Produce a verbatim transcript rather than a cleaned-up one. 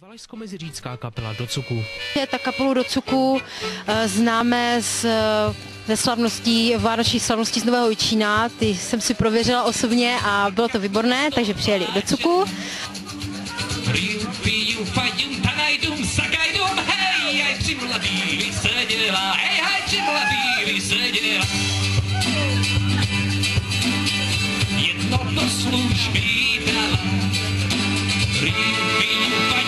Valašsko-meziříčská kapela Docuku. Ta kapelu Docuku známe z, ze slavností, vánočních slavností z Nového Jičína. Ty jsem si prověřila osobně a bylo to výborné, takže přijeli Docuku. Jedno do služby dala,